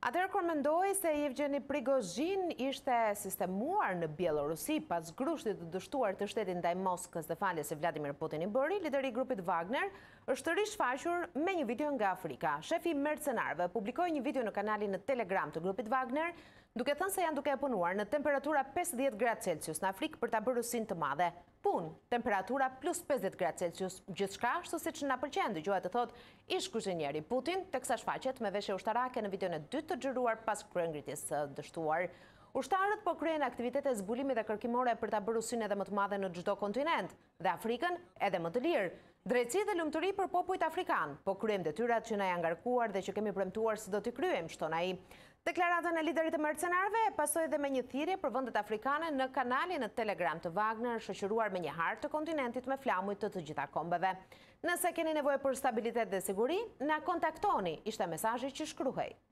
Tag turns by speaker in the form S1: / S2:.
S1: Atëherë kur mendoj se Yevgeni Prigozhin ishte sistemuar në Bielorusi pas grushtit të dështuar të shtetit ndaj Moskës dhe faljes se Vladimir Putin i bëri, lideri i grupit Wagner është rishfaqur me një video nga Afrika. Shefi i mercenarëve publikoi një video në kanalin në Telegram të grupit Wagner, duke thënë se janë duke e punuar në temperatura 50 gradë Celsius në Afrikë për ta bërë Rusinë të madhe. Punë, temperatura plus 50 gradë Celsius, gjithçka ashtu siç na pëlqen, dëgjohet të thotë ish kuzhinieri Putin, teksa shfaqet me veshje ushtarake në videon e dytë të xhiruar pas kryengritjes së dështuar. Ushtarët po kryejnë aktivitete zbulimi dhe kërkimore për ta bërë Rusinë edhe më të madhe në çdo kontinent dhe Afrikën edhe më të lirë. Drejtësi dhe lumturi për popujt afrikan, po kryejmë detyrat që na janë ngarkuar dhe që kemi premtuar se do t'i kryejmë, shton ai. Deklaratën e liderit të mercenarëve e pasoi dhe me një thirrje për vendet afrikane në kanalin në Telegram të Wagner, shoqëruar me një hartë të kontinentit me flamujt të gjitha kombeve. Nëse keni nevojë për stabilitet dhe siguri, na kontaktoni, ishte mesazhi që shkruhej.